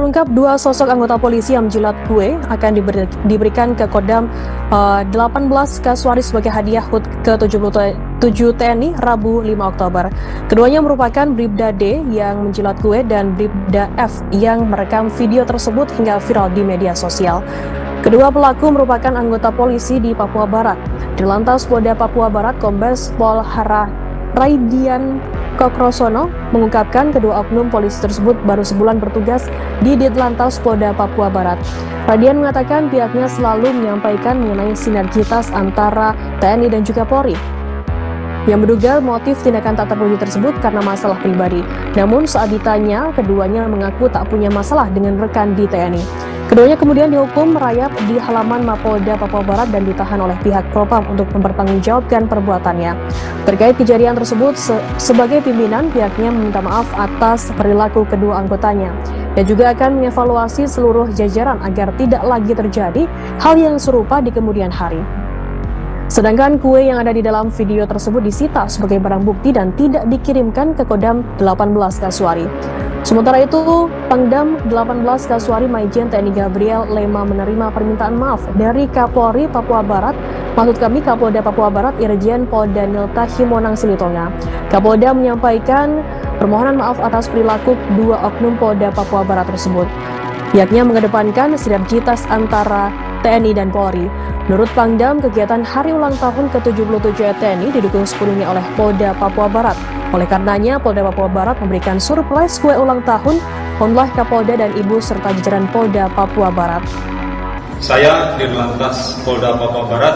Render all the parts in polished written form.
Terungkap dua sosok anggota polisi yang menjilat kue akan diberikan ke Kodam 18 Kasuari sebagai hadiah HUT ke-77 TNI Rabu 5 Oktober. Keduanya merupakan Bribda D yang menjilat kue dan Bribda F yang merekam video tersebut hingga viral di media sosial. Kedua pelaku merupakan anggota polisi di Papua Barat. Dirlantas Polda Papua Barat Kombes Pol Raidian Kokrosono mengungkapkan kedua oknum polisi tersebut baru sebulan bertugas di Ditlantas Polda Papua Barat. Radian mengatakan pihaknya selalu menyampaikan mengenai sinergitas antara TNI dan juga Polri, yang menduga motif tindakan tak terpuji tersebut karena masalah pribadi. Namun saat ditanya, keduanya mengaku tak punya masalah dengan rekan di TNI. Keduanya kemudian dihukum merayap di halaman Mapolda Papua Barat dan ditahan oleh pihak Propam untuk mempertanggungjawabkan perbuatannya. Terkait kejadian tersebut, sebagai pimpinan pihaknya meminta maaf atas perilaku kedua anggotanya dan juga akan mengevaluasi seluruh jajaran agar tidak lagi terjadi hal yang serupa di kemudian hari. Sedangkan kue yang ada di dalam video tersebut disita sebagai barang bukti dan tidak dikirimkan ke Kodam 18 Kasuari. Sementara itu, Pangdam 18 Kasuari Maijen TNI Gabriel Lema menerima permintaan maaf dari Kapolri Papua Barat, Kapolda Papua Barat Irjen Pol Daniel Tahimonang Silitonga. Kapolda menyampaikan permohonan maaf atas perilaku dua oknum Polda Papua Barat tersebut. Pihaknya mengedepankan sinergitas antara TNI dan Polri. Menurut Pangdam, kegiatan hari ulang tahun ke-77 TNI didukung sepenuhnya oleh Polda Papua Barat. Oleh karenanya, Polda Papua Barat memberikan surprise kue ulang tahun oleh Kapolda dan Ibu serta jajaran Polda Papua Barat. Saya Dirlantas Polda Papua Barat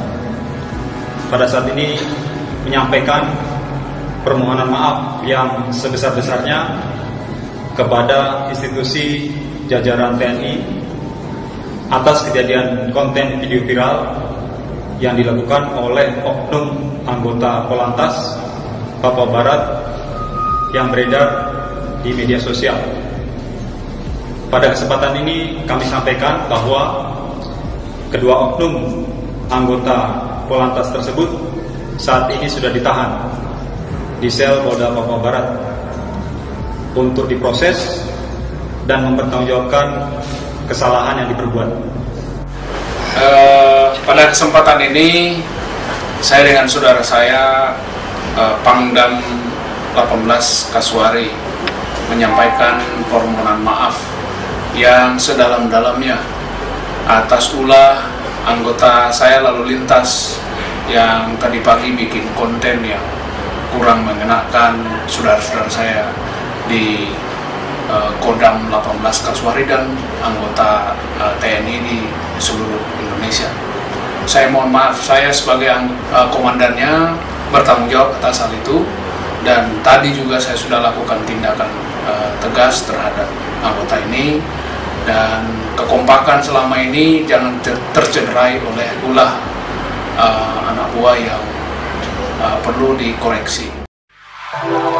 pada saat ini menyampaikan permohonan maaf yang sebesar-besarnya kepada institusi jajaran TNI atas kejadian konten video viral yang dilakukan oleh oknum anggota Polantas Papua Barat yang beredar di media sosial. Pada kesempatan ini kami sampaikan bahwa kedua oknum anggota Polantas tersebut saat ini sudah ditahan di sel Polda Papua Barat untuk diproses dan mempertanggungjawabkan kesalahan yang diperbuat. Pada kesempatan ini saya dengan saudara saya Pangdam 18 Kasuari menyampaikan permohonan maaf yang sedalam-dalamnya atas ulah anggota saya lalu lintas yang tadi pagi bikin konten yang kurang mengenakan saudara-saudara saya di Kodam 18 Kasuari dan anggota TNI di seluruh Indonesia. Saya mohon maaf, saya sebagai komandannya bertanggung jawab atas hal itu, dan tadi juga saya sudah lakukan tindakan tegas terhadap anggota ini, dan kekompakan selama ini jangan tercederai oleh ulah anak buah yang perlu dikoreksi.